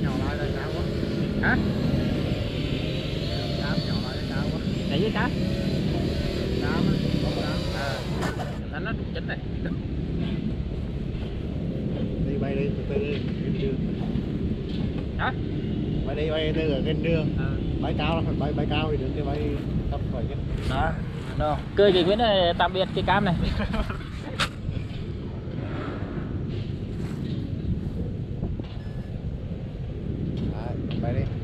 nhỏ lại đây cao quá. Hả? Cám nhỏ lại đây cao quá. Chạy với cá. Cám á, không cám. Anh nó chính này. Đi bay đi, từ từ đi, trên đường. Hả? Bay từ ở trên đường. Bay cao là phải bay cao thì được, cái bay thấp phải chứ. Đó. Cười cái Nguyễn này, tạm biệt cái cam này. Bay đi.